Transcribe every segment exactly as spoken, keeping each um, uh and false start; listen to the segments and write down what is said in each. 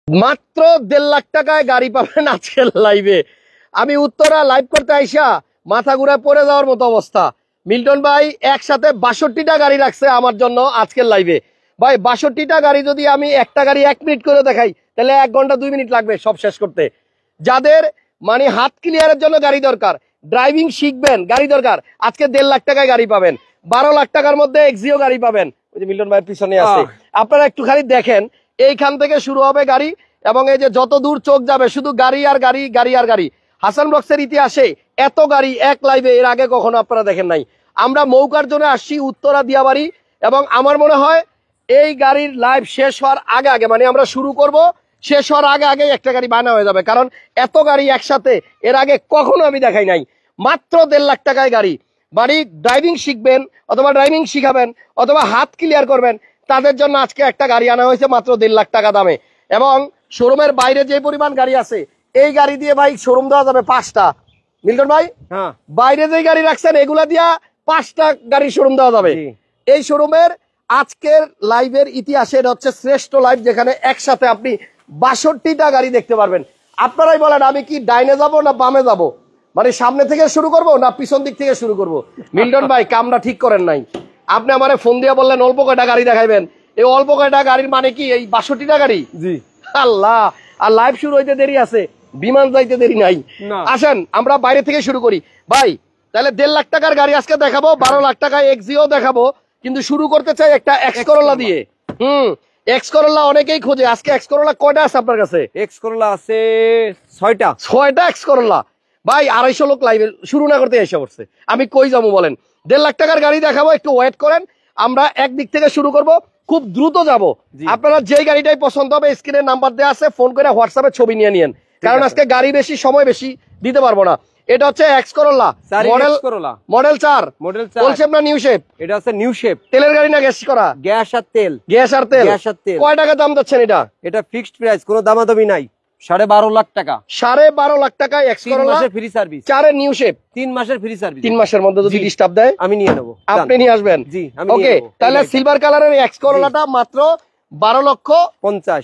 মাত্র দেড় লাখ টাকায় গাড়ি পাবেন আজকের লাইভে। আমি উত্তরা লাইভ করতে আইসা মাথা ঘুরে পড়ে যাওয়ার মতো অবস্থা। মিল্টন ভাই একসাথে বাষট্টিটা গাড়ি রাখছে আমার জন্য আজকের লাইভে। ভাই বাষট্টিটা গাড়ি যদি আমি একটা গাড়ি এক মিনিট করে দেখাই তাহলে এক ঘন্টা দুই মিনিট লাগবে সব শেষ করতে। যাদের মানে হাত ক্লিয়ারের জন্য গাড়ি দরকার, ড্রাইভিং শিখবেন গাড়ি দরকার, আজকে দেড় লাখ টাকায় গাড়ি পাবেন। বারো লাখ টাকার মধ্যে এক্সিও গাড়ি পাবেন। ওই যে মিল্টন ভাইয়ের পিছনে আছে, আপনারা একটু খালি দেখেন। এইখান থেকে শুরু হবে গাড়ি এবং এই যে যত দূর চোখ যাবে শুধু গাড়ি আর গাড়ি, গাড়ি আর গাড়ি। হাসান ব্লগসের ইতিহাসে এত গাড়ি এক লাইভে এর আগে কখনো আপনারা দেখেন নাই। আমরা মৌকার জন্য আসছি উত্তরা দিয়াবাড়ি এবং আমার মনে হয় এই গাড়ির লাইভ শেষ হওয়ার আগে আগে মানে আমরা শুরু করব, শেষ হওয়ার আগে আগে একটা গাড়ি বানা হয়ে যাবে, কারণ এত গাড়ি একসাথে এর আগে কখনো আমি দেখাই নাই। মাত্র দেড় লাখ টাকায় গাড়ি। বাড়ি ড্রাইভিং শিখবেন অথবা ড্রাইভিং শিখাবেন অথবা হাত ক্লিয়ার করবেন, তাদের জন্য আজকে একটা গাড়ি আনা হয়েছে মাত্র দেড় লাখ টাকা দামে। এবং শোরুমের বাইরে যে পরিমাণ গাড়ি আছে এই গাড়ি দিয়ে ভাই শোরুম দেওয়া যাবে পাঁচটা। মিল্টন ভাই হ্যাঁ, বাইরে যে গাড়ি রাখছেন এগুলা দিয়া পাঁচটা গাড়ি শোরুম দেওয়া যাবে। এই শোরুমের আজকের লাইভের ইতিহাসে এটা হচ্ছে শ্রেষ্ঠ লাইভ, যেখানে একসাথে আপনি বাষট্টিটা গাড়ি দেখতে পারবেন। আপনারাই বলেন আমি কি ডাইনে যাব না বামে যাব, মানে সামনে থেকে শুরু করব না পিছন দিক থেকে শুরু করব? মিল্টন ভাই কামটা ঠিক করেন নাই। আপনি আমারে ফোন দিয়ে বললেন অল্প কয়টা গাড়ি দেখাইবেন, এই অল্প কয়টা গাড়ির মানে কি এই বাষট্টিটা গাড়ি? জি আল্লাহ, আর লাইভ শুরু হইতে দেরি আছে, বিমান যাইতে দেরি নাই। আসেন আমরা বাইরে থেকে শুরু করি ভাই। তাহলে দেড় লাখ টাকার গাড়ি আজকে দেখাবো, বারো লাখ টাকায় এক্সিও দেখাবো, কিন্তু শুরু করতে চাই একটা এক্স করোলা দিয়ে। হুম, এক্স করোলা অনেকেই খোঁজে। আজকে এক্স করোলা কয়টা আছে আপনার কাছে? এক্স করোলা আছে ছয়টা। ছয়টা এক্স করোলা ভাই। আড়াইশো লোক লাইভে শুরু না করতে এসে পড়ছে, আমি কই যাবো বলেন? দেড় লাখ টাকার গাড়ি দেখাবো, একটু ওয়েট করেন। আমরা একদিক থেকে শুরু করব, খুব দ্রুত যাব। আপনারা যেই গাড়িটাই পছন্দ হবে স্ক্রিনে নাম্বার দেওয়া আছে, ফোন করে হোয়াটসঅ্যাপে ছবি নিয়ে নিয়েন, কারণ আজকে গাড়ি বেশি সময় বেশি দিতে পারবো না। এটা হচ্ছে এক্স করোলা মডেল মডেল চার মডেল ফুল শেপ না নিউ শেপ? এটা হচ্ছে নিউ শেপ। তেলের গাড়ি না গ্যাস করা? গ্যাস আর তেল। গ্যাস আর তেল। গ্যাস আর তেল। কয় টাকা দাম যাচ্ছেন এটা? এটা ফিক্সড প্রাইস, কোনো দামাদামি নাই। সাড়ে বারো লাখ টাকা। সাড়ে বারো লাখ টাকায় এক্স করোলা ফ্রি সার্ভিস, চারের নিউ শেপ, তিন মাসের ফ্রি সার্ভিস। তিন মাসের মধ্যে যদি ডিস্টার্ব দেয় আমি নিয়ে নেবো, আপনি নিয়ে আসবেন। জি ওকে। তাহলে সিলভার কালারের এক্স করোলাটা মাত্র বারো লক্ষ পঞ্চাশ।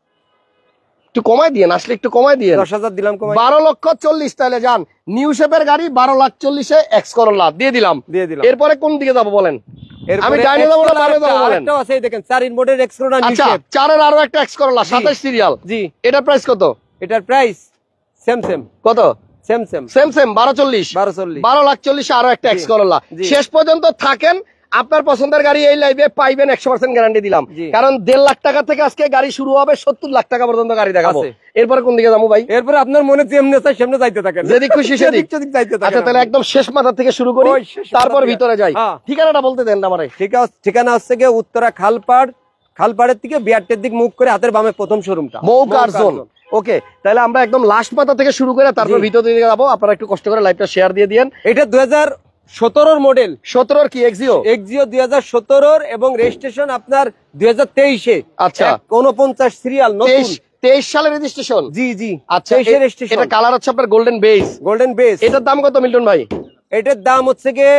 একটু কমাই দিয়ে আসলে একটু কমাই দিয়ে দশ হাজার দিলাম, বারো লক্ষ চল্লিশ। তাহলে যান নিউ শেপের গাড়ি বারো লাখ চল্লিশে এক্স করোলা দিয়ে দিলাম দিয়ে দিলাম এরপরে কোন দিকে যাবো বলেন? আমি ডাইনে যাবো না বামে যাবো বলেন? এই দেখেন চার ইনভোটের এক্স করোলা নিউ শেপ, চারের আরো একটা এক্স করোলা সাতাশ সিরিয়াল। জি, এটার প্রাইস কত? এটার প্রাইস সেম সেম। কত? সেম সেম সেম সেম বারো চল্লিশ। বারো চল্লিশ বারো লাখ চল্লিশে আরো একটা এক্স করোলা। শেষ পর্যন্ত থাকেন, আপনার পছন্দের গাড়ি এই লাইভে পাইবেন, একশো পার্সেন্ট গ্যারান্টি দিলাম। কারণ দেড় লাখ টাকা থেকে আজকে গাড়ি শুরু হবে, সত্তর লাখ টাকা পর্যন্ত গাড়ি দেখাবো। এরপরে কোন দিকে যাবো ভাই? এরপরে আপনার মনে যেমনি চাই সেমনি যাইতে থাকেন, যেদিক খুশি সেদিক যাইতে থাকেন। আচ্ছা তাহলে একদম শেষ মাথা থেকে শুরু করি, তারপর ভিতরে যাই। ঠিকানাটা বলতে দেন আমারে। ঠিক আছে, ঠিকানা হচ্ছে গিয়ে উত্তরা খালপাড়, খালপাড়ের থেকে বিআরটির দিক মুখ করে হাতের বামে প্রথম শোরুমটা মৌকার জোন। ওকে, তাহলে আমরা একদম লাস্ট মাথা থেকে শুরু করে তারপর ভিতর দিকে যাবো। আপনারা একটু কষ্ট করে লাইভটা শেয়ার দিয়ে দিয়েন। এটা দুই হাজার সতেরোর মডেল। সতেরোর কি এক্সিও? এক্সিও দুই হাজার সতেরোর এবং রেজিস্ট্রেশন আপনার দুই হাজার তেইশে। আচ্ছা, উনপঞ্চাশ সিরিয়াল, তেইশ সালের রেজিস্ট্রেশন। জি জি। আচ্ছা, এটা কালার হচ্ছে আপনার গোল্ডেন বেস। Golden base. এটার দাম কত মিল্টন ভাই? এটার দাম হচ্ছে গিয়ে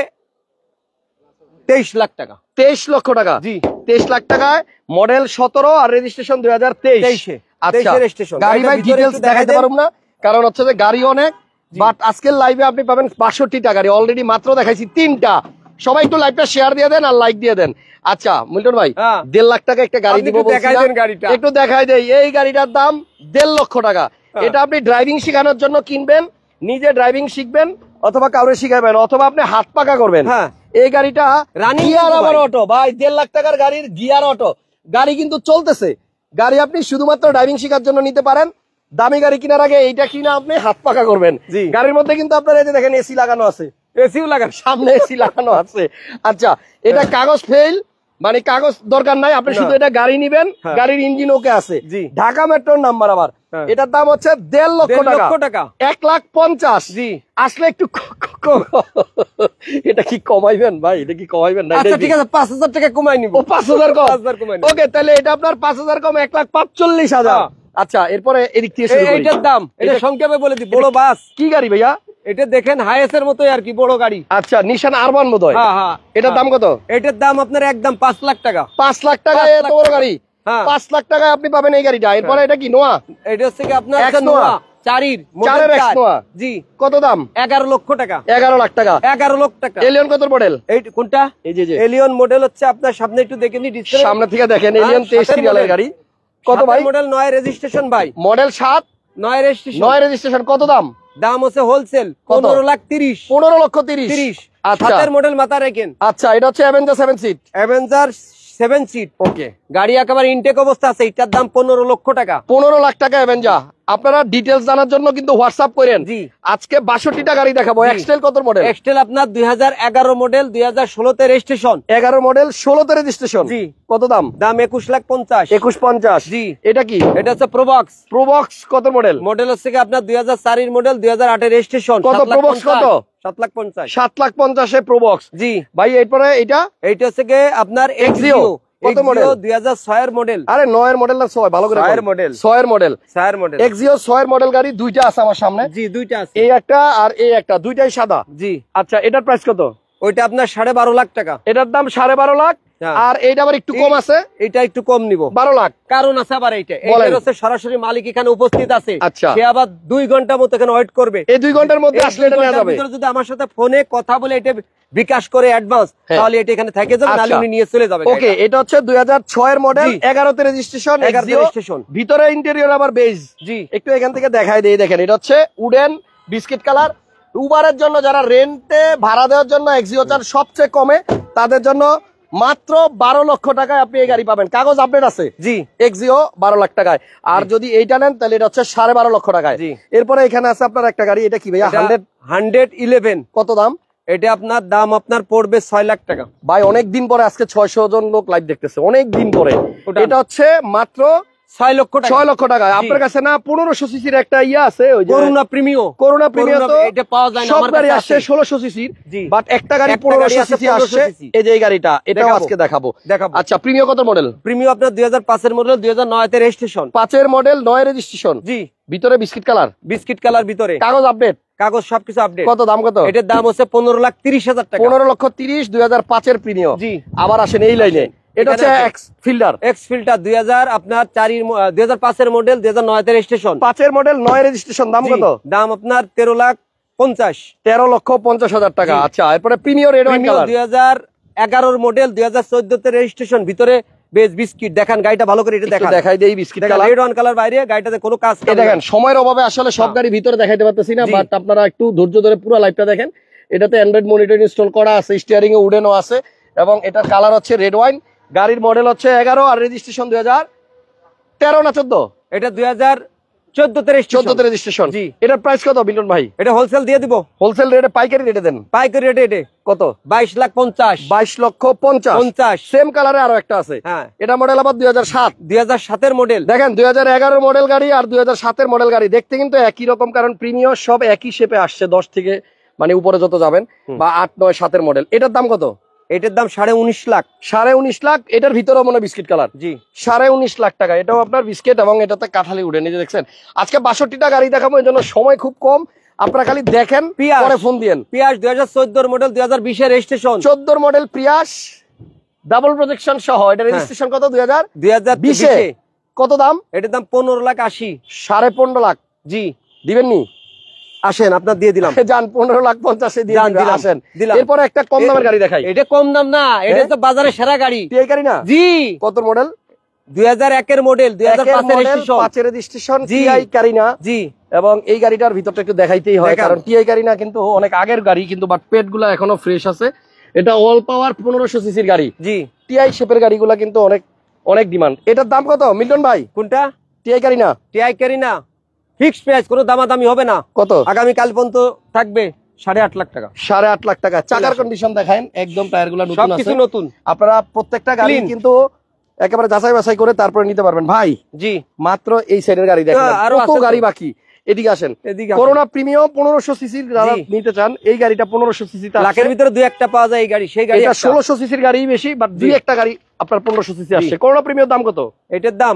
তেইশ লাখ টাকা। তেইশ লক্ষ টাকা। জি, তেইশ লাখ টাকায় মডেল সতেরো আর রেজিস্ট্রেশন দুই হাজার তেইশে। আচ্ছা, গাড়ি ভাই ডিটেইলস দেখাইতে পারবো না কারণ হচ্ছে যে গাড়ি অনেক, বাট আজকের লাইভে আপনি পাবেন বাষট্টিটা গাড়ি। অলরেডি মাত্র দেখাইছি তিনটা। সবাই একটু লাইভটা শেয়ার দিয়ে দেন আর লাইক দিয়ে দেন। আচ্ছা মিল্টন ভাই, দেড় লাখ টাকা একটা গাড়ি দিব, একটু দেখাই দেই। এই গাড়িটার দাম দেড় লক্ষ টাকা। এটা আপনি ড্রাইভিং শেখানোর জন্য কিনবেন, নিজে ড্রাইভিং শিখবেন অথবা কাউরে শিখাবেন অথবা আপনি হাত পাকা করবেন। এই গাড়িটা গিয়ার আবার অটো ভাই, দেড় লাখ টাকার গাড়ির গিয়ার অটো গাড়ি কিন্তু চলতেছে। গাড়ি আপনি শুধুমাত্র ড্রাইভিং শেখার জন্য নিতে পারেন। দামি গাড়ি কেনার আগে এইটা কিনা আপনি হাত পাকা করবেন। গাড়ির মধ্যে কিন্তু আপনার এই যে দেখেন এসি লাগানো আছে, এসিও লাগানো, সামনে এসি লাগানো আছে। আচ্ছা, এটা কাগজ ফেল, মানে কাগজ দরকার নাই, আপনি শুধু এটা গাড়ি নিবেন, গাড়ির ইঞ্জিন ওকে আছে, ঢাকা মেট্রোর নাম্বার। আবার এটার দাম হচ্ছে দেড় লক্ষ টাকা, এক লাখ পঞ্চাশ। জি, আসলে একটু এটা কি কমাইবেন ভাই? এটা কি কমাইবেন না? ঠিক আছে, পাঁচ হাজার টাকা কমাই নিব। পাঁচ হাজার কম? ওকে, তাহলে এটা আপনার পাঁচ হাজার কম এক লাখ পাঁচচল্লিশ হাজার। আচ্ছা, এরপরে এদিক থেকে শুরু করি। এটার দাম এটা সংক্ষেপে বলে দিই। বড় বাস। কি গাড়ি ভাইয়া? এটা দেখেন হাইএসের মতোই আর কি, বড় গাড়ি। আচ্ছা, নিশান আরবান বোধহয়। হ্যাঁ হ্যাঁ। এটার দাম কত? এটার দাম আপনার একদম পাঁচ লাখ টাকা। পাঁচ লাখ টাকা এত বড় গাড়ি? পাঁচ লাখ টাকায় আপনি পাবেন এই গাড়িটা। এরপরে এটা কি নোয়া? এটা হচ্ছে কি আপনার নোয়া চারির চারের এক্স নোয়া। জি। কত দাম? এগারো লক্ষ টাকা। এগারো লাখ টাকা। এগারো লক্ষ টাকা। এলিয়ন কত মডেল? এই কোনটা? এই যে এলিয়ন মডেল হচ্ছে আপনার সামনে একটু দেখেন নি ডিসপ্লে সামনে থেকে দেখেন এলিয়ন তেইশ সিরিয়ালের গাড়ি। কত ভাই? মডেল নয় রেজিস্ট্রেশন ভাই। মডেল সাত নয় রেজিস্ট্রেশন। নয় রেজিস্ট্রেশন। কত দাম? দাম হচ্ছে হোলসেল পনেরো লাখ তিরিশ। পনেরো লক্ষ তিরিশ। তিরিশ। আচ্ছা সাতের মডেল মাথা রাখেন। আচ্ছা এটা হচ্ছে Avenger seven seat. Avenger seven seat. Okay গাড়ি একেবারে ইনটেক অবস্থা আছে। এটার দাম পনেরো লক্ষ টাকা। পনেরো লাখ টাকা অ্যাভেঞ্জার। আপনারা ডিটেলস জানার জন্য কিন্তু হোয়াটসঅ্যাপ করেন। জি। আজকে বাষট্টিটা গাড়ি দেখাবো। এক্সটেল কত মডেল? এক্সটেল আপনার দুই হাজার এগারো মডেল দুই হাজার ষোলো তে রেজিস্ট্রেশন। এগারো মডেল ষোলো তে রেজিস্ট্রেশন। জি। কত দাম? দাম একুশ লাখ পঞ্চাশ। একুশ পঞ্চাশ। জি। এটা কি? এটা হচ্ছে প্রোবক্স। প্রোবক্স কত মডেল? মডেল হচ্ছে কি আপনার দুই হাজার চারের মডেল দুই হাজার আটের রেজিস্ট্রেশন। কত প্রোবক্স কত? সাত লাখ পঞ্চাশ। সাত লাখ পঞ্চাশে প্রোবক্স। জি ভাই এরপরে এটা এইটা হচ্ছে কি আপনার এক্সিও। কত মডেল? দুই হাজার ছয় এর মডেল। আরে নয় এর মডেল না ছয়? ভালো করে ছয়ের মডেল। ছয় এর মডেল। ছয়ের মডেল। এক্সিও ছয় এর মডেল গাড়ি দুইটা আছে আমার সামনে। জি দুইটা আছে। এই একটা আর এই একটা, দুইটাই সাদা। জি। আচ্ছা এটার প্রাইস কত? ওইটা আপনার সাড়ে বারো লাখ টাকা। এটার দাম সাড়ে বারো লাখ। আর এইটা আবার একটু কম আছে। এটা একটু কম নিব বারো লাখ। কারণ আছে আবার এইটা এইটার হচ্ছে সরাসরি মালিক এখানে উপস্থিত আছে। আচ্ছা। সে আবার দুই ঘন্টা মতো এখানে ওয়েট করবে। এই দুই ঘন্টার মধ্যে আসলে এটা নেওয়া যাবে। যদি আমার সাথে ফোনে কথা বলে এটা বিকাশ করে অ্যাডভান্স তাহলে এটা এখানে থেকে যাবে, নাহলে উনি নিয়ে চলে যাবে। ওকে এটা হচ্ছে দুই হাজার ছয় এর মডেল এগারো তে রেজিস্ট্রেশন। এগারো তে রেজিস্ট্রেশন। ভিতরে ইন্টেরিয়র আবার বেজ। জি। একটু এখান থেকে দেখাই দেই। দেখেন এটা হচ্ছে উডেন বিস্কিট কালার। উবারের জন্য যারা রেন্টে ভাড়া দেওয়ার জন্য এক্সিও চার্জ সবচেয়ে কমে, তাদের জন্য মাত্র বারো লক্ষ টাকায় আপনি এই গাড়ি পাবেন। কাগজ আপডেট আছে। জি। এক্সিও বারো লাখ টাকায়। আর যদি এইটা নেন তাহলে এটা হচ্ছে সাড়ে বারো লক্ষ টাকায়। এরপরে এখানে আছে আপনার একটা গাড়ি। এটা কি ভাইয়া? Hundred hundred eleven. কত দাম? এটা আপনার দাম আপনার পড়বে ছয় লাখ টাকা। ভাই অনেক দিন পরে আজকে ছয়শো জন লোক লাইভ দেখতেছে, অনেক দিন পরে। এটা হচ্ছে মাত্র ছয় লক্ষ টাকা। ছয় লক্ষ টাকা। আপনার কাছে না পনেরোশো সিসির একটা ইয়ে আছে, ওই যে করুণা প্রিমিও। করুণা প্রিমিও তো এটা পাওয়া যায় না। সব গাড়ি আসছে ষোলোশো সিসির, বাট একটা গাড়ি পনেরোশো সিসি আসছে। এই যে এই গাড়িটা, এটাও আজকে দেখাবো। দেখাবো। আচ্ছা প্রিমিও কত মডেল? প্রিমিও আপনার দুই হাজার পাঁচ এর মডেল দুই হাজার নয় তে রেজিস্ট্রেশন। পাঁচের মডেল নয় রেজিস্ট্রেশন। জি। ভিতরে বিস্কিট কালার। বিস্কিট কালার ভিতরে। কাগজ আপডেট। কাগজ সবকিছু আপডেট। কত দাম? কত? এটার দাম হচ্ছে পনেরো লাখ তিরিশ হাজার টাকা। পনেরো লক্ষ তিরিশ। দুই হাজার পাঁচের প্রিমিও। জি। আবার আসেন এই লাইনে। এটা হচ্ছে এক্স ফিল্টার। এক্স ফিল্টার দুই হাজার আপনার চারির দুই হাজার পাঁচের মডেল দুই হাজার নয় তে রেজিস্ট্রেশন। পাঁচের মডেল নয় রেজিস্ট্রেশন। দাম কত? দাম আপনার তেরো লাখ পঞ্চাশ। তেরো লক্ষ পঞ্চাশ হাজার টাকা। আচ্ছা এরপরে প্রিমিও রেড ওয়াইন কালার। দুই হাজার এগারোর মডেল দুই হাজার চোদ্দ তে রেজিস্ট্রেশন। ভিতরে বেশ বিস্কিট। দেখান গাড়িটা ভালো করে, এটা দেখান। দেখাই দেই biscuit colour. Red one colour বাইরে গাড়িটাতে কোনো কাজ এই দেখেন সময়ের অভাবে আসলে সব গাড়ি ভিতরে দেখাইতে পারতেছি না, বাট আপনারা একটু ধৈর্য ধরে পুরো লাইভটা দেখেন। এটাতে অ্যান্ড্রয়েড মনিটর ইনস্টল করা আছে, স্টিয়ারিং এ উডেনও আছে, এবং এটার কালার হচ্ছে রেড ওয়াইন। গাড়ির মডেল হচ্ছে এগারো আর রেজিস্ট্রেশন দুই হাজার তেরো না চোদ্দ? এটা দুই হাজার চোদ্দ তে চোদ্দ তে রেজিস্ট্রেশন। জি। এটার প্রাইস কত বিল্টন ভাই? এটা হোলসেল দিয়ে দিব। হোলসেল রেটে পাইকারি রেটে দেন। পাইকারি রেটে এটা কত? বাইশ লাখ পঞ্চাশ। বাইশ লক্ষ পঞ্চাশ। পঞ্চাশ। সেম কালারে আরো একটা আছে। হ্যাঁ। এটা মডেল আবার দুই হাজার সাত। দুই হাজার সাতের মডেল। দেখেন দুই হাজার এগারো মডেল গাড়ি আর দুই হাজার সাতের মডেল গাড়ি দেখতে কিন্তু একই রকম, কারণ প্রিমিয়ার সব একই শেপে আসছে। দশ থেকে মানে উপরে যত যাবেন, বা আট নয় সাতের মডেল। এটার দাম কত? এটার দাম সাড়ে উনিশ লাখ। সাড়ে উনিশ লাখ। এটার ভিতরে মনে বিস্কিট কালার। জি। সাড়ে উনিশ লাখ টাকা। এটাও আপনার বিস্কিট, এবং এটাতে কাঠালি উঠে। নিজে দেখছেন আজকে বাষট্টিটা গাড়ি দেখাবো, এই জন্য সময় খুব কম। আপনারা খালি দেখেন, পরে ফোন দিয়েন। পিয়াস দুই হাজার চোদ্দোর মডেল দুই হাজার বিশের রেজিস্ট্রেশন। চোদ্দোর মডেল প্রিয়াস ডাবল প্রজেকশন সহ। এটা রেজিস্ট্রেশন কত? দুই হাজার দুই হাজার বিশে। কত দাম? এটার দাম পনেরো লাখ আশি। সাড়ে পনেরো লাখ। জি। দিবেন নি? আসেন আপনার দিয়ে দিলাম। যান পনেরো লাখ পঞ্চাশে দিয়ে দিলাম। আসেন। এরপরে একটা কম দামের গাড়ি দেখাই। এটা কম দাম না, এটা তো বাজারে সেরা গাড়ি। টিআই গাড়ি না? জি। কত মডেল? দুই হাজার একের মডেল দুই হাজার পাঁচের রেজিস্ট্রেশন। টিআই কারিনা। জি। এবং এই গাড়িটার ভিতরটা একটু দেখাইতেই হয়, কারণ টিআই কারিনা কিন্তু অনেক আগের গাড়ি, কিন্তু বাট পেট গুলা এখনো ফ্রেশ আছে। এটা অল পাওয়ার পনেরোশো সিসির গাড়ি। জি। টিআই শেপের গাড়িগুলা কিন্তু অনেক অনেক ডিমান্ড। এটার দাম কত মিল্টন ভাই? কোনটা? TI Carina. TI Carina fixed price, কোনো দামাদামি হবে না। কত? আগামী কাল পর্যন্ত থাকবে সাড়ে আট লাখ টাকা। সাড়ে আট লাখ টাকা। চাকার কন্ডিশন দেখান, একদম টায়ার গুলা নতুন আছে, নতুন। আপনারা প্রত্যেকটা গাড়ি কিন্তু একেবারে যাচাই বাছাই করে তারপরে নিতে পারবেন ভাই। জি। মাত্র এই সাইডের গাড়ি দেখেন, আরো কত গাড়ি বাকি। এদিকে আসেন। করোনা প্রিমিয়াম পনেরোশো সিসির যারা নিতে চান, এই গাড়িটা পনেরোশো সিসি। লাখের ভিতরে দুই একটা পাওয়া যায় এই গাড়ি। সেই গাড়ি ষোলোশো সিসির গাড়ি বেশি, বাট দুই একটা গাড়ি আপনার পনেরোশো সিসি আসছে। করোনা প্রিমিয়াম দাম কত? এটার দাম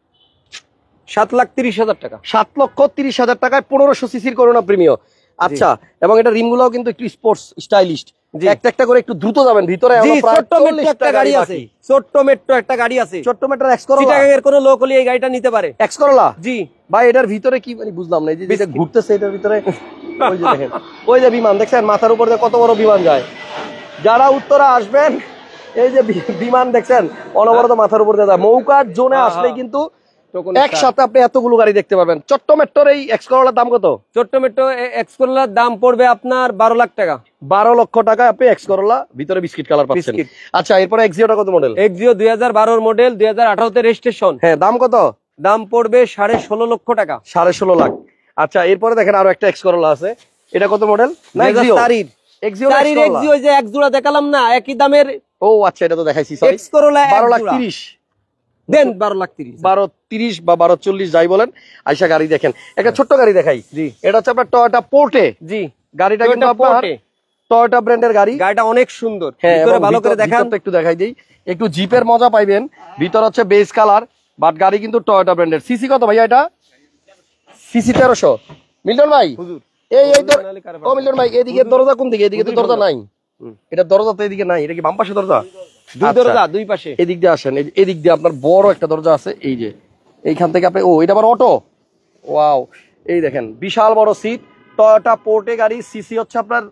সাত লাখ তিরিশ হাজার টাকা। সাত লক্ষ তিরিশ হাজার টাকায় পনেরোশো সিসির করোনা প্রিমিয়াম। আচ্ছা, এবং এটা রিম গুলাও কিন্তু একটু স্পোর্টস স্টাইলিশ। একটা একটা করে একটু দ্রুত যাবেন ভিতরে। ছোট্ট মেট্রো একটা গাড়ি আছে, ছোট্ট মেট্রো একটা গাড়ি আছে, ছোট্ট মেট্রো এক্স করোলা। চিটাগাং এর কোনো লোক হলে এই গাড়িটা নিতে পারে। এক্স করোলা জি ভাই, এটার ভিতরে কি মানে বুঝলাম না, এই যে যেটা ঘুরতেছে এটার ভিতরে ওই যে দেখেন, ওই যে বিমান দেখছেন মাথার উপর দিয়ে কত বড় বিমান যায়। যারা উত্তরা আসবেন এই যে বিমান দেখছেন অনবরত মাথার উপর দিয়ে যায়। মৌকার জোনে আসলে কিন্তু একসাথে আপনি এতগুলো গাড়ি দেখতে পারবেন। চট্ট মেট্রোর এই এক্স করোলার দাম কত? চট্ট মেট্রো এক্স করোলার দাম পড়বে আপনার বারো লাখ টাকা। বারো লক্ষ টাকা আপনি এক্স করোলা, ভিতরে বিস্কিট কালার পাচ্ছেন। আচ্ছা, এরপরে এক্সিওটা কত মডেল? এক্সিও দুই হাজার বারোর মডেল, দুই হাজার আঠারো তে রেজিস্ট্রেশন। হ্যাঁ, দাম কত? দাম পড়বে সাড়ে ষোলো লক্ষ টাকা। সাড়ে ষোলো লাখ। আচ্ছা, এরপরে দেখেন আরো একটা এক্স করোলা আছে, এটা কত মডেল? না এক্সিও, এক্সিও এক্সিও যে এক জোড়া দেখালাম না একই দামের। ও আচ্ছা, এটা তো দেখাইছি, সরি। এক্স করোলা বারো লাখ তিরিশ দেন, বারো লাখ তিরিশ, বারো তিরিশ বা বারো চল্লিশ যাই বলেন। আইসা গাড়ি দেখেন, একটা ছোট্ট গাড়ি দেখাই। জি, এটা হচ্ছে আপনার টয়োটা পোর্টে। জি, গাড়িটা কিন্তু আপনার টয়োটা ব্র্যান্ডের গাড়ি। গাড়িটা অনেক সুন্দর, হ্যাঁ, ভালো করে দেখান, একটু দেখাই দিই। একটু জিপের মজা পাইবেন, ভিতর হচ্ছে বেজ কালার, বাট গাড়ি কিন্তু টয়োটা ব্র্যান্ডের। সিসি কত ভাইয়া এটা? সিসি তেরোশো। মিল্টন ভাই, এই এই ও মিল্টন ভাই, এদিকে দরজা কোন দিকে? এদিকে তো দরজা নাই, এটা দরজা তো এদিকে নাই, এটা কি বাম পাশে দরজা? দুই দরজা, দুই পাশে। এদিক দিয়ে আসেন, এদিক দিয়ে আপনার বড় একটা দরজা আছে, এই যে এইখান থেকে আপনি, ও এটা আবার অটো, ওয়াও, এই দেখেন বিশাল বড় সিট, টয়োটা পোর্টে গাড়ি। সিসি হচ্ছে আপনার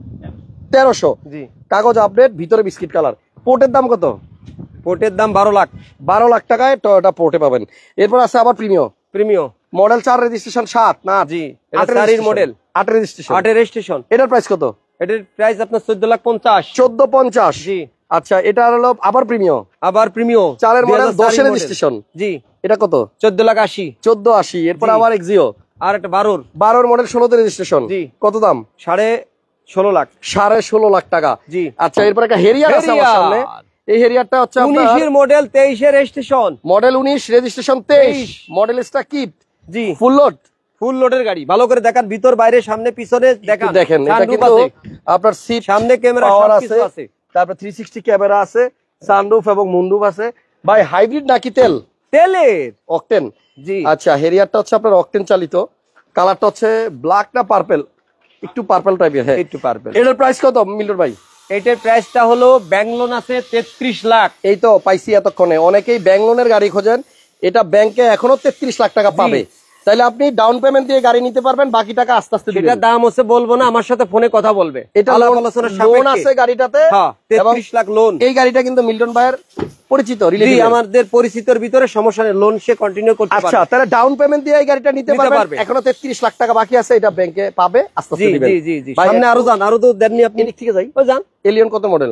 তেরোশো। জি, কাগজ আপডেট, ভিতরে বিস্কিট কালার। পোর্টের দাম কত? পোর্টের দাম বারো লাখ। বারো লাখ টাকায় টয়োটা পোর্টে পাবেন। এরপর আছে আবার প্রিমিও। প্রিমিও মডেল চার, রেজিস্ট্রেশন সাত। না জি, আটের মডেল, আট রেজিস্ট্রেশন, আটের রেজিস্ট্রেশন। এটার প্রাইস কত? এটার প্রাইস আপনার চোদ্দ লাখ পঞ্চাশ। চোদ্দ পঞ্চাশ। জি, আচ্ছা, এটা হলো আবার প্রিমিও, আবার প্রিমিও চারের মডেল, দশের রেজিস্ট্রেশন। জি, এটা কত? চোদ্দ লাখ আশি। চোদ্দ আশি। এরপর আবার এক্সিও, আর একটা বারোর, বারোর মডেল, ষোলোতে রেজিস্ট্রেশন। জি, কত দাম? সাড়ে ষোলো লাখ। সাড়ে ষোলো লাখ টাকা। জি, আচ্ছা, এরপর একটা হেরিয়ার আছে আমার সামনে। এই হেরিয়ারটা হচ্ছে উনিশের মডেল, তেইশের রেজিস্ট্রেশন। মডেল উনিশ, রেজিস্ট্রেশন তেইশ, মডেল স্টা কিট। জি, ফুল লোড, ফুল লোডের গাড়ি। ভালো করে দেখান, ভিতর বাইরে সামনে পিছনে দেখান। দেখেন এটা কিন্তু আপনার সিট, সামনে ক্যামেরা আছে, তারপর থ্রি সিক্সটি ক্যামেরা আছে, সানরুফ এবং মুনরুফ আছে। ভাই হাইব্রিড নাকি তেল? তেলের, অকটেন। জি, আচ্ছা, হেরিয়ারটা হচ্ছে আপনার অকটেন চালিত। কালারটা হচ্ছে ব্ল্যাক না পার্পল? একটু পার্পল টাইপের। হ্যাঁ, একটু পার্পল। এটার প্রাইস কত মিল্টন ভাই? এটার প্রাইসটা হলো ব্যাংক লোন আছে তেত্রিশ লাখ। এই তো পাইছি এতক্ষণে। অনেকেই ব্যাংক লোনের গাড়ি খোঁজেন, এটা ব্যাংকে এখনো তেত্রিশ লাখ টাকা পাবে। তাহলে আপনি ডাউন পেমেন্ট দিয়ে গাড়ি নিতে পারবেন, বাকি টাকা আস্তে আস্তে দিবেন। এটা দাম হচ্ছে বলবো না, আমার সাথে ফোনে কথা বলবে। এটা লোন আছে গাড়িটাতে, তেত্রিশ লাখ লোন। এই গাড়িটা কিন্তু মিল্টন ভাইয়ের পরিচিত, রিলেটিভ, আমাদের পরিচিতর ভিতরে, সমস্যা নেই, লোন সে কন্টিনিউ করতে পারবে। আচ্ছা, তাহলে ডাউন পেমেন্ট দিয়ে এই গাড়িটা নিতে পারবে। এখনো তেত্রিশ লাখ টাকা বাকি আছে, এটা ব্যাংকে পাবে, আস্তে আস্তে দিবেন। জি জি জি, সামনে আরো যান, আরো তো দেননি আপনি, এদিক থেকে যাই। ওই যান। এলিয়ন কত মডেল?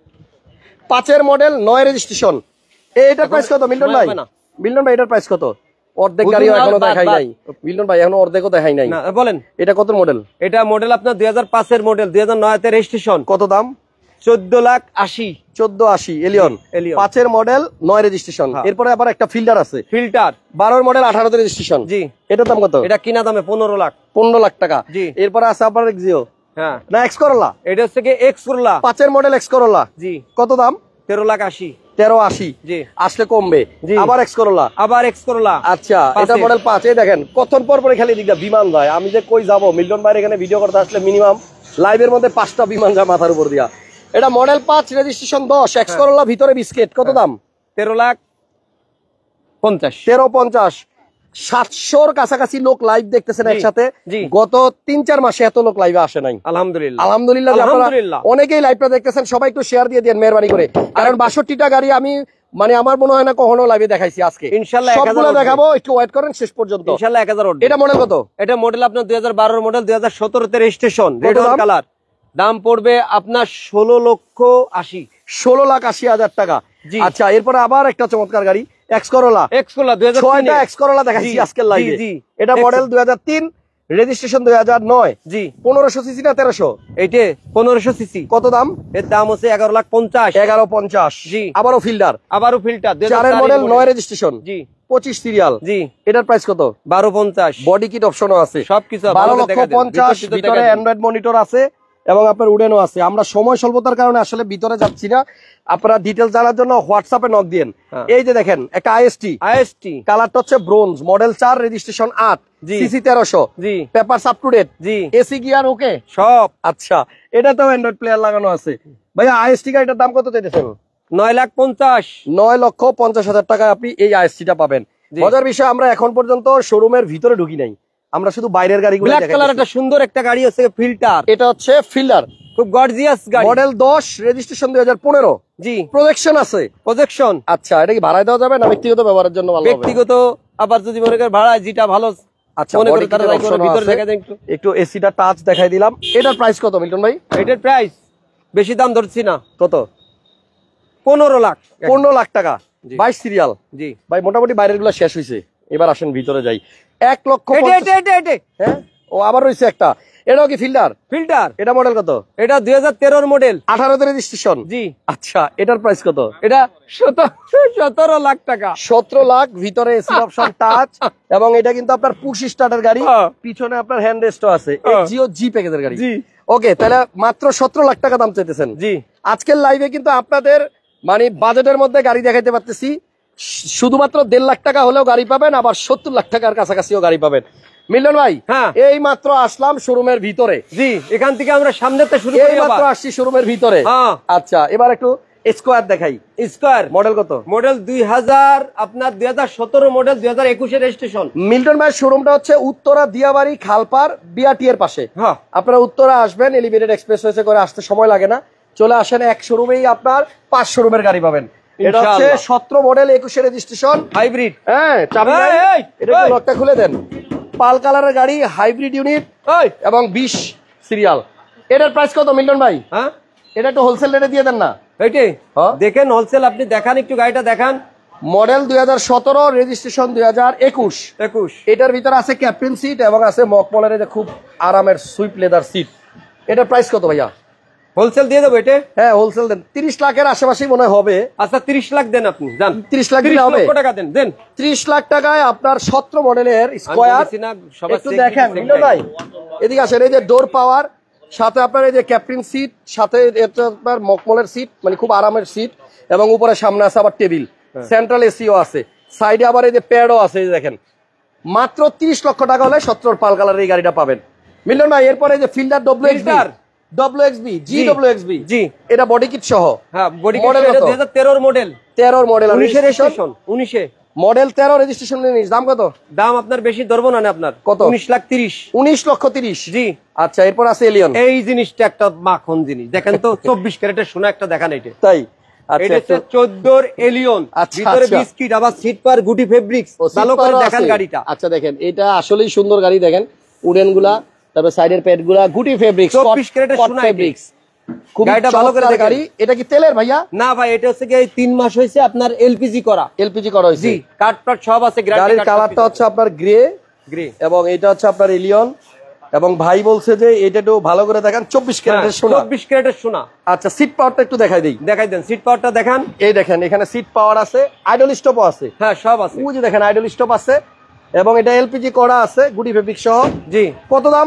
পাঁচের মডেল, নয় রেজিস্ট্রেশন। এইটার প্রাইস কত মিল্টন ভাই? মিল্টন ভাই, এটার প্রাইস কত? অর্ধেক গাড়িও এখনো দেখাই নাই মিল্টন ভাই, এখনো অর্ধেকও দেখাই নাই। বলেন, এটা কত মডেল? এটা মডেল আপনার দুই হাজার পাঁচের মডেল, দুই হাজার নয় তে রেজিস্ট্রেশন। কত দাম? চোদ্দ লাখ আশি। চোদ্দ আশি। এলিয়ন, পাঁচের মডেল, নয় রেজিস্ট্রেশন। এরপরে আবার একটা ফিল্টার আছে, ফিল্টার, বারোর মডেল, আঠারোতে রেজিস্ট্রেশন। জি, এটার দাম কত? এটা কিনা দামে পনেরো লাখ। পনেরো লাখ টাকা। জি, এরপরে আছে আপনার এক্সিও। হ্যাঁ, না এক্স করোলা? এটা হচ্ছে কি এক্স করোলা, পাঁচের মডেল এক্স করোলা। জি, কত দাম? তেরো লাখ আশি। তেরো আশি। জি, আসলে কমবে। আবার এক্স করোলা, আবার এক্স করোলা। আচ্ছা, এটা মডেল পাঁচ। এই দেখেন কতক্ষণ পর পরে খালি দিকটা বিমান যায়। আমি যে কই যাবো, মিল্টন ভাইয়ের এখানে ভিডিও করতে আসলে মিনিমাম লাইভের মধ্যে পাঁচটা বিমান যায় মাথার উপর দিয়া। এটা মডেল পাঁচ, রেজিস্ট্রেশন দশ, এক্স করোলা, ভিতরে বিস্কিট। কত দাম? তেরো লাখ পঞ্চাশ। তেরো পঞ্চাশ। সাতশোর কাছাকাছি লোক লাইভ দেখতেছেন একসাথে। গত তিন চার মাসে এত লোক লাইভে আসে নাই। আলহামদুলিল্লাহ, আলহামদুলিল্লাহ। অনেকেই লাইভটা দেখতেছেন, সবাই একটু শেয়ার দিয়ে দেন মেহরবানি করে, কারণ বাষট্টিটা গাড়ি আমি মানে আমার মনে হয় না কখনো লাইভে দেখাইছি। আজকে ইনশাআল্লাহ সবগুলো দেখাবো, একটু ওয়েট করেন শেষ পর্যন্ত। ইনশাআল্লাহ এক হাজার। এটা মডেল কত? এটা মডেল আপনার দুই হাজার বারোর মডেল, দুই হাজার সতেরো তে রেজিস্ট্রেশন, রেড কালার। দাম পড়বে আপনার ষোলো লক্ষ আশি। ষোলো লাখ আশি হাজার টাকা। আচ্ছা, এরপরে আবার একটা চমৎকার গাড়ি, এক্স করোলা। এক্স করোলা দুই হাজার ছয়টা এক্স করোলা দেখাইছি আজকের লাইভে। এটা মডেল দুই হাজার তিন, রেজিস্ট্রেশন দুই হাজার নয়। জি, পনেরোশো সিসি না তেরোশো? এইটে পনেরোশো সিসি। কত দাম? এর দাম হচ্ছে এগারো লাখ পঞ্চাশ। এগারো পঞ্চাশ। জি, আবারও ফিল্টার, আবারও ফিল্টার, চারের মডেল, নয় রেজিস্ট্রেশন। জি, পঁচিশ সিরিয়াল। জি, এটার প্রাইস কত? বারো পঞ্চাশ। বডি কিট অপশনও আছে, সবকিছু বারো লক্ষ পঞ্চাশ। ভিতরে অ্যান্ড্রয়েড মনিটর আছে, এবং আপনার উডেনও আছে। আমরা সময় স্বল্পতার কারণে আসলে ভিতরে যাচ্ছি না, আপনারা ডিটেলস জানার জন্য হোয়াটসঅ্যাপে নক দিন। এই যে দেখেন একটা আইএসটি, আইএসটি কালারটা হচ্ছে ব্রোঞ্জ, মডেল চার, রেজিস্ট্রেশন আট, সিসি তেরোশো, জি পেপারস আপ টু ডেট, জি এসি গিয়ার ওকে সব। আচ্ছা, এটা তো অ্যান্ড্রয়েড প্লেয়ার লাগানো আছে। ভাইয়া আইএসটি গাড়িটার দাম কত চাইতেছেন? নয় লাখ পঞ্চাশ নয় লক্ষ পঞ্চাশ হাজার টাকায় আপনি এই আইএসটিটা পাবেন। মজার বিষয়, আমরা এখন পর্যন্ত শোরুমের ভিতরে ঢুকি নাই, আমরা শুধু বাইরের গাড়িগুলো ব্ল্যাক কালার একটা সুন্দর একটা গাড়ি আছে ফিল্টার, এটা হচ্ছে ফিল্ডার, খুব গর্জিয়াস গাড়ি, মডেল দশ, রেজিস্ট্রেশন দুই হাজার পনেরো, জি প্রজেকশন আছে, প্রজেকশন। আচ্ছা, এটা কি ভাড়ায় দেওয়া যাবে না ব্যক্তিগত ব্যবহারের জন্য ভালো হবে? ব্যক্তিগত, আবার যদি মনে করেন ভাড়া যেটা ভালো আচ্ছা, মনে করে তারা ভিতরে দেখা দেন। একটু একটু এসিটা টাচ দেখাই দিলাম। এটার প্রাইস কত মিল্টন ভাই? এটার প্রাইস বেশি দাম ধরছি না, কত? পনেরো লাখ পনেরো লাখ টাকা, বাইশ সিরিয়াল। জি ভাই মোটামুটি বাইরের গুলো শেষ হয়েছে, এবার আসেন ভিতরে যাই। এক লক্ষ হ্যাঁ, ও আবার রয়েছে একটা, এটাও কি ফিল্টার? ফিল্টার। এটা মডেল কত? এটা দুই হাজার তেরোর মডেল, আঠারোতে রেজিস্ট্রেশন। জি আচ্ছা, এটার প্রাইস কত? এটা সতেরো লাখ টাকা। সতেরো লাখ, ভিতরে এসি অপশন টাচ, এবং এটা কিন্তু আপনার পুশ স্টার্টের গাড়ি, পিছনে আপনার হ্যান্ড রেস্টও আছে, জিও জি প্যাকেজের গাড়ি। জি ওকে, তাহলে মাত্র সতেরো লাখ টাকা দাম চাইতেছেন। জি আজকের লাইভে কিন্তু আপনাদের মানে বাজেটের মধ্যে গাড়ি দেখাইতে পারতেছি, শুধুমাত্র দেড় লাখ টাকা হলেও গাড়ি পাবেন, আবার সত্তর লাখ টাকার কাছাকাছিও গাড়ি পাবেন। মিলন ভাই, হ্যাঁ এই মাত্র আসলাম শোরুমের ভিতরে। জি, এখান থেকে আমরা সামনেতে শুরু করি, এই মাত্র আসছি শোরুমের ভিতরে। হ্যাঁ আচ্ছা, এবার একটু স্কোয়ার দেখাই। স্কোয়ার মডেল কত? মডেল দুই হাজার আপনার দুই হাজার সতেরো মডেল, দুই হাজার একুশের রেজিস্ট্রেশন। মিল্টন ভাইয়ের শোরুমটা হচ্ছে উত্তরা দিয়াবাড়ি খালপার বিআরটি এর পাশে। হ্যাঁ, আপনারা উত্তরা আসবেন, এলিভেটেড এক্সপ্রেসওয়েতে করে আসতে সময় লাগে না, চলে আসেন এক শোরুমেই আপনার পাঁচ শোরুমের গাড়ি পাবেন। এটা হচ্ছে সতেরো মডেল, একুশে রেজিস্ট্রেশন, হাইব্রিড। হ্যাঁ, চাবি নাই, এটা একটু লকটা খুলে দেন। পাল কালারের গাড়ি, হাইব্রিড ইউনিট এবং বিশ সিরিয়াল। এটার প্রাইস কত মিল্টন ভাই? হ্যাঁ, এটা একটু হোলসেল রেটে দিয়ে দেন না। এইটাই দেখেন হোলসেল, আপনি দেখান একটু গাড়িটা দেখান। মডেল দুই হাজার সতেরো, রেজিস্ট্রেশন দুই হাজার একুশ। একুশ এটার ভিতরে আছে ক্যাপ্টেন সিট এবং আছে মকমলের যে খুব আরামের সুইপ লেদার সিট। এটার প্রাইস কত ভাইয়া? হোলসেল দিয়ে দেবো এটা? হ্যাঁ, হোলসেল দেন, তিরিশ লাখের আশেপাশেই মনে হবে। আচ্ছা, তিরিশ লাখ দেন আপনি, যান তিরিশ লাখ দিলে হবে? টাকা দেন দেন ত্রিশ লাখ টাকায় আপনার সতেরো মডেলের স্কয়ার। একটু দেখেন মিল্টন ভাই, এদিকে আসেন। এই যে ডোর পাওয়ার, সাথে আপনার এই যে ক্যাপ্টেন সিট, সাথে আপনার মকমলের সিট, মানে খুব আরামের সিট, এবং উপরে সামনে আছে আবার টেবিল, সেন্ট্রাল এসিও আছে, সাইডে আবার এই যে প্যাডও আছে। এই যে দেখেন, মাত্র তিরিশ লক্ষ টাকা হলে সতেরো পাল কালারের এই গাড়িটা পাবেন মিল্টন ভাই। এরপরে এই যে Fielder W XB, W XB জি ডব্লিউ এক্সবি, জি এটা বডি কিট সহ। হ্যাঁ, বডি কিট মডেল দুই হাজার তেরোর মডেল, তেরোর মডেল, উনিশের রেজিস্ট্রেশন, উনিশে মডেল, তেরো রেজিস্ট্রেশন। দাম কত? দাম আপনার বেশি ধরবো না, আপনার কত? উনিশ লাখ তিরিশ। উনিশ লক্ষ তিরিশ, জি। আচ্ছা, এরপর আছে এলিয়ন। এই জিনিসটা একটা মাখন জিনিস, দেখেন তো চব্বিশ ক্যারেটের সোনা একটা দেখান। এটা তাই? এটা হচ্ছে চোদ্দোর এলিয়ন, ভিতরে বিস্কিট, আবার সিট পার গুটি ফেব্রিক্স, ভালো করে দেখান গাড়িটা। আচ্ছা, দেখেন, এটা আসলেই সুন্দর গাড়ি, দেখেন উডেন গুলা, তারপর সাইডের প্যাড গুলা, গুটি ফেব্রিক্স, চব্বিশ ক্যারেটের সোনা ফেব্রিক্স। গাড়িটা ভালো করে দেখেন। গাড়ি এটা কি তেলের ভাইয়া? না ভাই, এটা হচ্ছে কি তিন মাস হয়েছে আপনার এলপিজি করা। এলপিজি করা হয়েছে, জি, কাট পাট সব আছে। গাড়ির কালারটা হচ্ছে আপনার গ্রে গ্রে, এবং এটা হচ্ছে আপনার এলিয়ন। এবং ভাই বলছে যে এটা একটু ভালো করে দেখান, চব্বিশ ক্যারেটের সোনা। চব্বিশ ক্যারেটের সোনা। আচ্ছা, সিট পাওয়ারটা একটু দেখাই দেই। দেখাই দেন, সিট পাওয়ারটা দেখান। এই দেখেন, এখানে সিট পাওয়ার আছে, আইডল স্টপও আছে। হ্যাঁ, সব আছে। ওই যে দেখেন, আইডল স্টপ আছে, এবং এটা এলপিজি করা আছে, গুটি ফেব্রিক সহ। জি। কত দাম?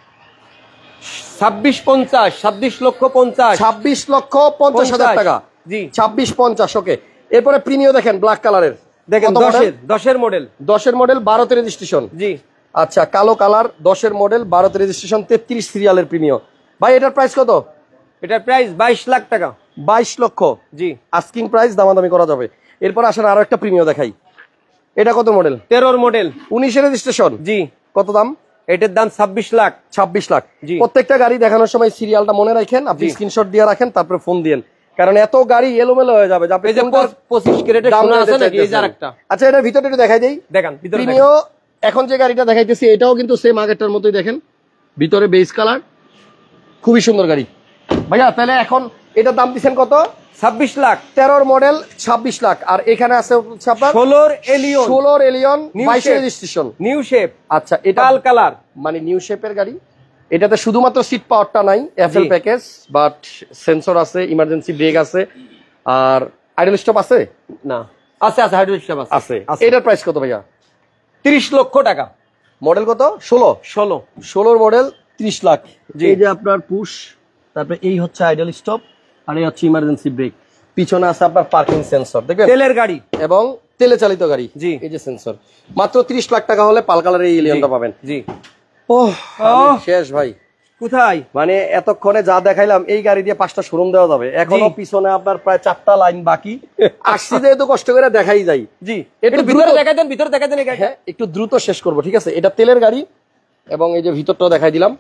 ছাব্বিশ পঞ্চাশ, ছাব্বিশ লক্ষ পঞ্চাশ, ছাব্বিশ লক্ষ পঞ্চাশ হাজার টাকা। জি, ছাব্বিশ পঞ্চাশ। ওকে, এরপরে প্রিমিও দেখেন, ব্ল্যাক কালারের, দেখেন দশের দশের মডেল, দশের মডেল, বারোতে রেজিস্ট্রেশন। জি। আচ্ছা, কালো কালার, দশের মডেল, বারোতে রেজিস্ট্রেশন, তেত্রিশ সিরিয়ালের প্রিমিও। ভাই, এটার প্রাইস কত? এটার প্রাইস বাইশ লাখ টাকা। বাইশ লক্ষ, জি। আস্কিং প্রাইস, দামাদামি করা যাবে। এরপর আসেন আরো একটা প্রিমিও দেখাই। এটা কত মডেল? তেরোর মডেল, উনিশের রেজিস্ট্রেশন। জি। কত দাম? এটার দাম ছাব্বিশ লাখ। ছাব্বিশ লাখ। জি। প্রত্যেকটা গাড়ি দেখানোর সময় সিরিয়ালটা মনে রাখেন, আপনি স্ক্রিনশট দিয়ে রাখেন, তারপরে ফোন দিয়েন, কারণ এত গাড়ি এলোমেলো হয়ে যাবে। পঁচিশ ক্যারেটের সোনা আছে নাকি? এই যে আরেকটা। আচ্ছা, এটার ভিতরে একটু দেখাই দেই, দেখান। প্রিমিও এখন যে গাড়িটা দেখাইতেছি, এটাও কিন্তু সেম আগেরটার মতোই, দেখেন ভিতরে বেস কালার, খুবই সুন্দর গাড়ি। ভাইয়া, তাহলে এখন এটার দাম দিচ্ছেন কত? ছাব্বিশ লাখ। তেরোর মডেল, ছাব্বিশ লাখ। আর এখানে আছে ষোলোর এলিয়ন, ষোলোর এলিয়ন, বাইশ রেজিস্ট্রেশন, নিউ শেপ। আচ্ছা, এটা লাল কালার, মানে নিউ শেপের গাড়ি। এটাতে শুধুমাত্র সিট পাওয়ারটা নাই, এফএল প্যাকেজ, বাট সেন্সর আছে, ইমার্জেন্সি ব্রেক আছে, আর আইডল স্টপ আছে না? আছে, আছে, আইডল স্টপ আছে। এটার প্রাইস কত ভাইয়া? তিরিশ লক্ষ টাকা। মডেল কত? ষোলো। ষোলো, ষোলোর মডেল, ত্রিশ লাখ। এই যে আপনার পুশ তারপরে এই হচ্ছে আইডল স্টপ, আর এই হচ্ছে ইমার্জেন্সি ব্রেক। পিছনে আছে আপনার পার্কিং সেন্সর, দেখবেন তেলের গাড়ি এবং তেলে চালিত গাড়ি। জি, এই যে সেন্সর, মাত্র তিরিশ লাখ টাকা হলে পাল কালারের এই এলিয়নটা পাবেন। জি, ও শেষ ভাই, কোথায় মানে এতক্ষণে যা দেখাইলাম এই গাড়ি দিয়ে পাঁচটা শোরুম দেওয়া যাবে। এখনো পিছনে আপনার প্রায় চারটা লাইন বাকি, আসছি যেহেতু কষ্ট করে দেখাই যাই। জি, একটু ভিতরে দেখাই দেন, ভিতরে দেখাই দেন। হ্যাঁ, একটু দ্রুত শেষ করবো, ঠিক আছে? এটা তেলের গাড়ি এবং এই যে ভিতরটাও দেখাই দিলাম,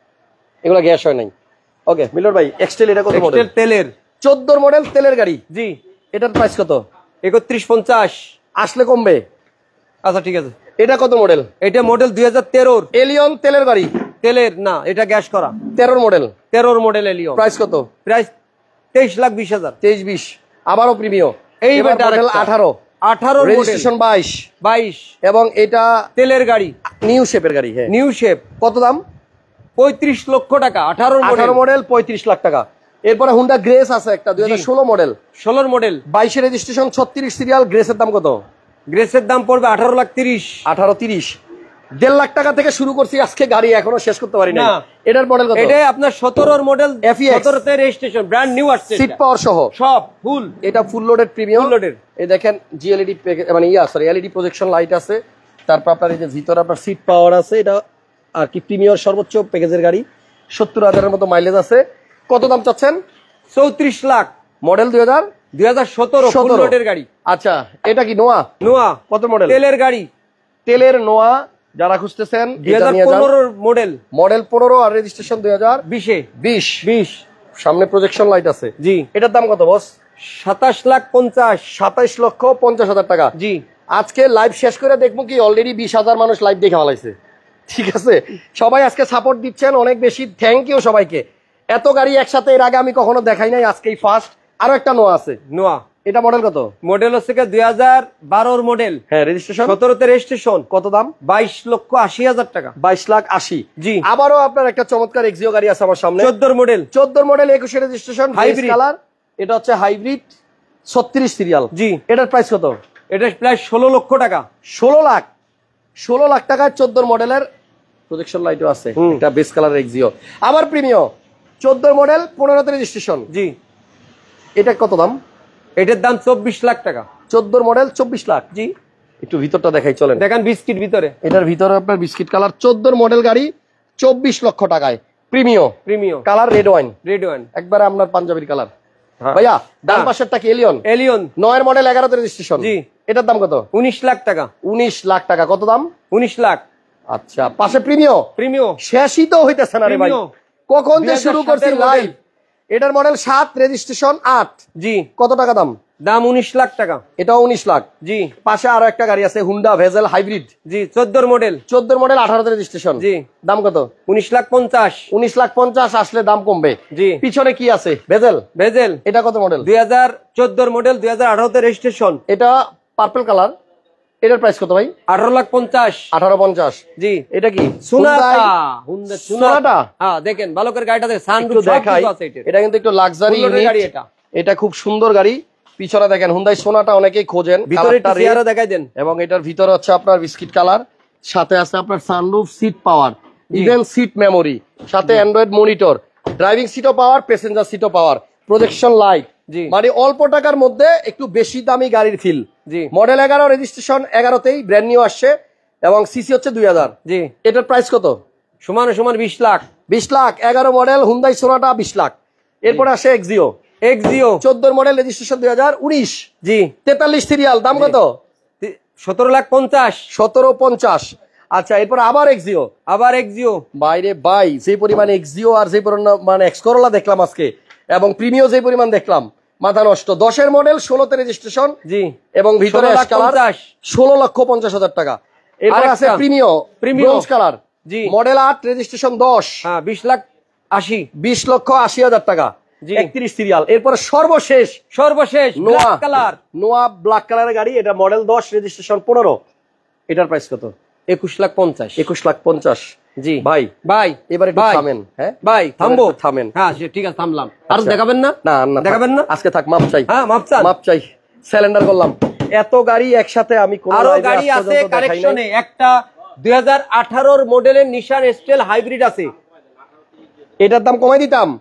এগুলো গ্যাস হয় নাই। ওকে মিলন ভাই, এক্সটেল এটা কত মডেল? তেলের চোদ্দোর মডেল তেলের গাড়ি। জি, এটার প্রাইস কত? একত্রিশ পঞ্চাশ, আসলে কমবে। আচ্ছা ঠিক আছে। এটা কত মডেল? এটা মডেল দুই হাজার তেরোর এলিয়ন তেলের গাড়ি। তেলের না, এটা গ্যাস করা। তেরোর মডেল, তেরোর মডেল এলিয়ন। প্রাইস কত? প্রাইস তেইশ লাখ বিশ হাজার। তেইশ বিশ, আবারও প্রিমিয়ম। এই মডেল আঠারো, আঠারো রেজিস্ট্রেশন বাইশ বাইশ, এবং এটা তেলের গাড়ি, নিউ শেপের গাড়ি। হ্যাঁ, নিউ শেপ। কত দাম? পঁয়ত্রিশ লক্ষ টাকা। আঠারো আঠারো মডেল পঁয়ত্রিশ লাখ টাকা। এরপরে হুন্ডা গ্রেস আছে একটা দুই হাজার ষোলো মডেল, ষোলোর মডেল, বাইশে রেজিস্ট্রেশন, ছত্রিশ সিরিয়াল। গ্রেসের দাম কত? গ্রেসের দাম পড়বে আঠারো লাখ তিরিশ। আঠারো তিরিশ, দেড় লাখ টাকা থেকে শুরু করছি আজকে, গাড়ি এখনো শেষ করতে পারি না। এটার মডেল কত? এটা আপনার সতেরোর মডেল, সতেরোতে রেজিস্ট্রেশন, ব্র্যান্ড নিউ আসছে, সিট পাওয়ার সহ সব ফুল। এটা ফুল লোডেড প্রিমিয়াম লোডেড। এই দেখেন জিএলইডি, মানে yeah sorry LED projection light আছে। তারপর আপনার এই যে ভিতরে আপনার সিট পাওয়ার আছে। এটা আর কি প্রিমিয়ার সর্বোচ্চ প্যাকেজের গাড়ি, সত্তর হাজারের মতো মাইলেজ আছে। কত দাম চাচ্ছেন? চৌত্রিশ লাখ। মডেল দুই হাজার দুই হাজার সতেরো ফুল লোডের গাড়ি। আচ্ছা, এটা কি নোয়া? নোয়া। কত মডেল? তেলের গাড়ি, তেলের নোয়া যারা খুঁজতেছেন, দুই হাজার পনেরো মডেল, মডেল পনেরো আর রেজিস্ট্রেশন দুই হাজার বিশে বিশ বিশ। সামনে প্রজেকশন লাইট আছে। জি, এটার দাম কত বস? সাতাশ লাখ পঞ্চাশ। সাতাইশ লক্ষ পঞ্চাশ হাজার টাকা। জি, আজকে লাইভ শেষ করে দেখবো কি অলরেডি বিশ হাজার মানুষ লাইভ দেখে ফেলাইছে। ঠিক আছে, সবাই আজকে সাপোর্ট দিচ্ছেন অনেক বেশি, থ্যাংক ইউ সবাইকে। এত গাড়ি একসাথে এর আগে আমি কখনো দেখাই নাই, আজকেই ফার্স্ট। আরো একটা নোয়া আছে। নোয়া, এটা মডেল কত? মডেল হচ্ছে দুই হাজার বারোর মডেল। হ্যাঁ, রেজিস্ট্রেশন সতেরোতে রেজিস্ট্রেশন। কত দাম? বাইশ লক্ষ আশি হাজার টাকা। বাইশ লাখ আশি। জি, আবারও আপনার একটা চমৎকার এক্সিও গাড়ি আছে আমার সামনে, চোদ্দোর মডেল, চোদ্দোর মডেল, একুশে রেজিস্ট্রেশন, হাইব্রিড কালার। এটা হচ্ছে হাইব্রিড, ছত্রিশ সিরিয়াল। জি, এটার প্রাইস কত? এটা প্রায় ষোলো লক্ষ টাকা। ষোলো লাখ ষোলো লাখ টাকায় চোদ্দোর মডেলের প্রজেকশন লাইটও আছে, এটা বেস কালার এক্সিও। আবার প্রিমিয়াম, চোদ্দোর মডেল, পনেরোতে রেজিস্ট্রেশন। জি, এটা কত দাম? এটার দাম চব্বিশ লাখ টাকা। চোদ্দোর মডেল, চব্বিশ লাখ। জি, একটু ভিতরটা দেখাই চলেন। দেখেন বিস্কিট ভিতরে, এটার ভিতরে আপনার বিস্কিট কালার, চোদ্দোর মডেল গাড়ি, চব্বিশ লক্ষ টাকায় premium. Premium colour red wine, red wine, একবারে আপনার পাঞ্জাবির কালার। ভাইয়া ডান পাশেরটা কি এলিয়ন? এলিয়ন, নয়ের মডেল, এগারোতে রেজিস্ট্রেশন। জি, এটার দাম কত? উনিশ লাখ টাকা। উনিশ লাখ টাকা। কত দাম? উনিশ লাখ। আচ্ছা, পাশে প্রিমিয়াম। প্রিমিয়াম শেষই তো হইতেছে না রে ভাই, কখন যে শুরু করছি লাইভ। এটার মডেল সাত, রেজিস্ট্রেশন আট। জি, কত টাকা দাম? দাম উনিশ লাখ টাকা। এটাও উনিশ লাখ। জি, পাশে আরো একটা গাড়ি আছে, হুন্ডা ভেজেল হাইব্রিড। জি, চোদ্দোর মডেল, চোদ্দোর মডেল, আঠারোতে রেজিস্ট্রেশন। জি, দাম কত? উনিশ লাখ পঞ্চাশ। উনিশ লাখ পঞ্চাশ। আসলে দাম কমবে। জি, পিছনে কি আছে? ভেজেল। ভেজেল, এটা কত মডেল? দুই হাজার চোদ্দোর মডেল, দুই হাজার আঠারোতে রেজিস্ট্রেশন। এটা পার্পল কালার। এটার প্রাইস কত ভাই? আঠারো লাখ পঞ্চাশ। আঠারো পঞ্চাশ। জি, এটা কি? সোনাটা। সোনাটা, হ্যাঁ দেখেন ভালো করে গাড়িটা দেখেন, সানরুফ দেখাই। এটা কিন্তু একটু লাক্সারি গাড়ি। এটা এটা খুব সুন্দর গাড়ি। পিছনে দেখেন হুন্ডাই সোনাটা অনেকেই খোঁজেন, ভিতরে টিয়ারও দেখাই দেন। এবং এটার ভিতরে হচ্ছে আপনার বিস্কিট কালার, সাথে আছে আপনার sunroof, seat power, even seat memory, সাথে অ্যান্ড্রয়েড মনিটর, ড্রাইভিং সিটও পাওয়ার, প্যাসেঞ্জার সিটও পাওয়ার, প্রজেকশন লাইট। মানে অল্প টাকার মধ্যে একটু বেশি দামি গাড়ির ফিল। জি, মডেল এগারো, রেজিস্ট্রেশন এগারোতেই, ব্র্যান্ড নিউ আসছে, এবং সিসি হচ্ছে দুই হাজার। জি, এটার প্রাইস কত? সমান সমান বিশ লাখ। বিশ লাখ। এগারো মডেল হুন্ডাই সোনাটা, বিশ লাখ। এরপরে আসে এক্সিও। এক্সিও চোদ্দোর মডেল, রেজিস্ট্রেশন দুই হাজার উনিশ। জি, তেতাল্লিশ সিরিয়াল। দাম কত? সতেরো লাখ পঞ্চাশ। সতেরো পঞ্চাশ। আচ্ছা, এরপর আবার এক্সিও। আবার এক্সিও। বাইরে বাই, যে পরিমাণ এক্সিও আর যে পরিমাণ এক্স করোলা দেখলাম আজকে, এবং প্রিমিও যে পরিমাণ দেখলাম, মাথা নষ্ট। দশের মডেল, ষোলোতে রেজিস্ট্রেশন। জি, এবং ভিতরে ষোলো লক্ষ পঞ্চাশ হাজার টাকা। এরপর আছে প্রিমিও, ব্রোঞ্জ কালার। জি, মডেল আট, রেজিস্ট্রেশন দশ। হ্যাঁ, বিশ লাখ আশি। বিশ লক্ষ আশি হাজার টাকা। একত্রিশ সিরিয়াল। এরপরে সর্বশেষ সর্বশেষ নোয়া কালার, নোয়া ব্ল্যাক কালারের গাড়ি। এটা মডেল দশ, রেজিস্ট্রেশন পনেরো। এটার প্রাইস কত? একুশ লাখ পঞ্চাশ। একুশ লাখ পঞ্চাশ। জি ভাই, ভাই এবারে একটু থামেন। হ্যাঁ ভাই, থামবো, থামেন। হ্যাঁ ঠিক আছে, থামলাম। আর দেখাবেন না? না না, দেখাবেন না আজকে। থাক, মাপ চাই। হ্যাঁ, মাপ চাই, মাপ চাই। সিলিন্ডার করলাম এত গাড়ি একসাথে, আমি কোন আরো গাড়ি আছে কালেকশনে। একটা দুই হাজার আঠারোর মডেলের নিশান এক্সটেল হাইব্রিড আছে, এটার দাম কমাই দিতাম।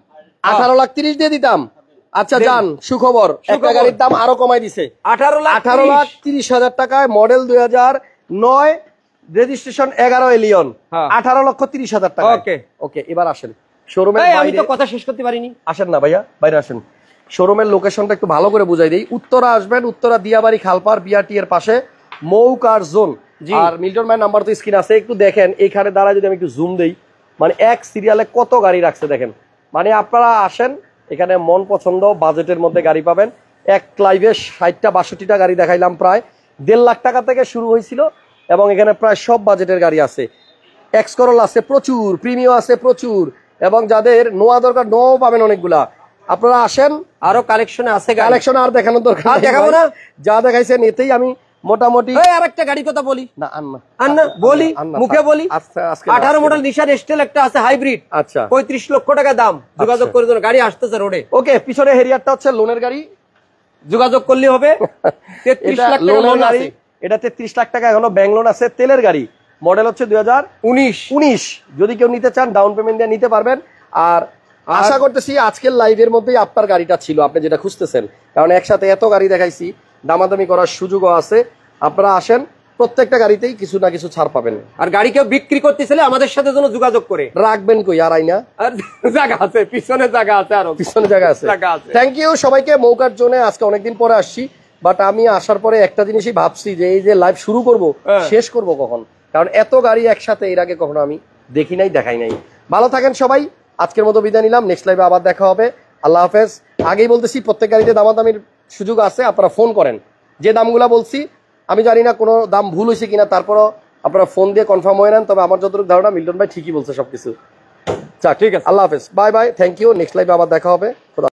আঠারো লাখ তিরিশ দিয়ে দিতাম। আচ্ছা যান, সুখবর, একটা গাড়ির দাম আরো কমাই দিছে, আঠারো লাখ আঠারো লাখ তিরিশ হাজার টাকায়, মডেল দুই হাজার নয়, রেজিস্ট্রেশন এগারো এলিয়ন, আঠারো লক্ষ তিরিশ হাজার টাকা। ওকে ওকে, এবার আসেন শোরুমে। আমি তো কথা শেষ করতে পারিনি। আসেন না ভাইয়া, বাইরে আসেন। শোরুমের লোকেশনটা একটু ভালো করে বুঝাই দিই। উত্তরা আসবেন, উত্তরা দিয়াবাড়ি খালপার বিআরটি এর পাশে মৌকার জোন। আর মিল্টন ভাই নাম্বার তো স্ক্রিন আছে, একটু দেখেন এইখানে দাঁড়ায় যদি আমি একটু জুম দেই, মানে এক সিরিয়ালে কত গাড়ি রাখছে দেখেন। মানে আপনারা আসেন, এখানে মন পছন্দ বাজেটের মধ্যে গাড়ি পাবেন। এক লাইভে ষাটটা বাষট্টিটা গাড়ি দেখাইলাম, প্রায় দেড় লাখ টাকা থেকে শুরু হয়েছিল, এবং এখানে প্রায় সব বাজেটের গাড়ি আছে। এক্স করোলা আছে প্রচুর, প্রিমিও আছে প্রচুর, এবং যাদের নোয়া দরকার নোয়াও পাবেন অনেকগুলা। আপনারা আসেন, আরো কালেকশনে আছে, কালেকশন আর দেখানোর দরকার নেই, দেখাবো না, যা দেখাইছেন এতেই আমি মোটামুটি। আর একটা গাড়ি কথা বলি না, আন্না আন্না বলি, মুখে বলি। আজকে আঠারো মডেল নিশান এস্টেল একটা আছে হাইব্রিড, আচ্ছা পঁয়ত্রিশ লক্ষ টাকা দাম। যোগাযোগ করে দেন, গাড়ি আসতেছে রোডে। ওকে, পিছনে হেরিয়ারটা হচ্ছে লোনের গাড়ি, যোগাযোগ করলে হবে। তেত্রিশ লাখ টাকা লোন গাড়ি, এটা তেত্রিশ লাখ টাকা এখনো ব্যাংক লোন আছে, তেলের গাড়ি, মডেল হচ্ছে দুই হাজার উনিশ উনিশ। যদি কেউ নিতে চান ডাউন পেমেন্ট দিয়ে নিতে পারবেন। আর আশা করতেছি আজকের লাইভের মধ্যেই আপনার গাড়িটা ছিল, আপনি যেটা খুঁজতেছেন, কারণ একসাথে এত গাড়ি দেখাইছি, দামাদামি করার সুযোগও আছে। আপনারা আসেন, প্রত্যেকটা গাড়িতেই কিছু না কিছু ছাড় পাবেন। আর গাড়ি কেউ বিক্রি করতে চাইলে আমাদের সাথে যেন যোগাযোগ করে রাখবেন কই আর আইনা, আর জায়গা আছে, পিছনে জায়গা আছে, আরো পিছনে জায়গা আছে। থ্যাংক ইউ সবাইকে। মৌকার জোনে আজকে অনেকদিন পরে আসছি, বাট আমি আসার পরে একটা জিনিসই ভাবছি যে এই যে লাইভ শুরু করব, শেষ করব কখন, কারণ এত গাড়ি একসাথে এর আগে কখনো আমি দেখি নাই, দেখাই নাই। ভালো থাকেন সবাই, আজকের মতো বিদায় নিলাম, নেক্সট লাইভে আবার দেখা হবে। আল্লাহ হাফেজ। আগেই বলতেছি প্রত্যেক গাড়িতে দামাদামির সুযোগ আছে, আপনারা ফোন করেন। যে দামগুলা বলছি আমি জানি না কোনো দাম ভুল হয়েছে কিনা, তারপরও আপনারা ফোন দিয়ে কনফার্ম হয়ে নেন। তবে আমার যতটুকু ধারণা মিল্টন ভাই ঠিকই বলছে সবকিছু। ঠিক আছে, আল্লাহ হাফেজ, bye bye, thank you. Next লাইভে আবার দেখা হবে।